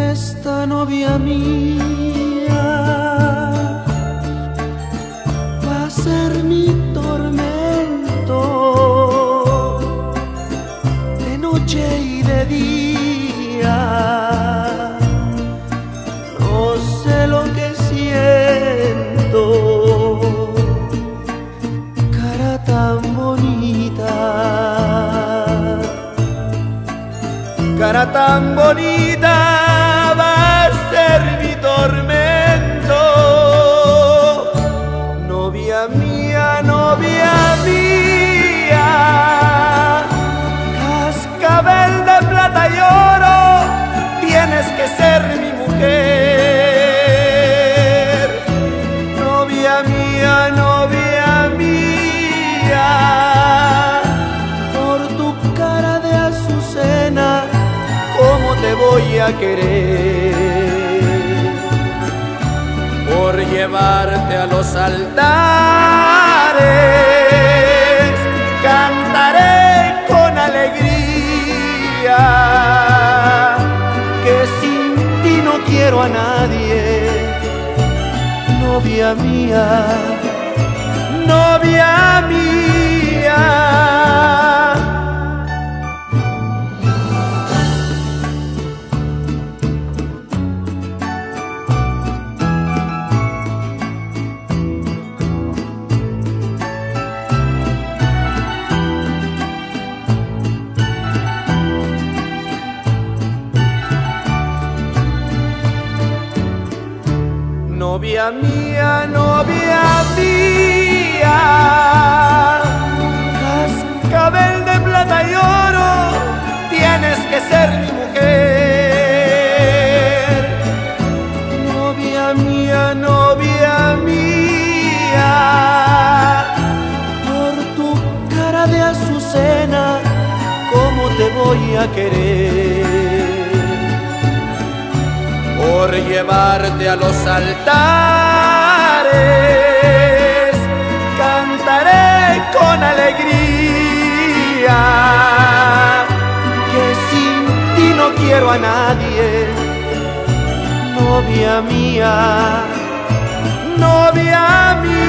esta novia mía va a ser mi tormento de noche y de día. No sé lo que siento, cara tan bonita, cara tan bonita, va a ser mi tormento. Novia mía, novia mía, cascabel de plata y oro, tienes que ser mi mujer. Novia mía, novia mía, por tu cara de azucena, ¿cómo te voy a querer? Por llevarte a los altares, cantaré con alegría, que sin ti no quiero a nadie. Novia mía, novia mía. Novia mía, novia mía, cascabel de plata y oro, tienes que ser mi mujer. Novia mía, novia mía, por tu cara de azucena, ¿cómo te voy a querer? Por llevarte a los altares, cantaré con alegría, que sin ti no quiero a nadie. Novia mía, novia mía.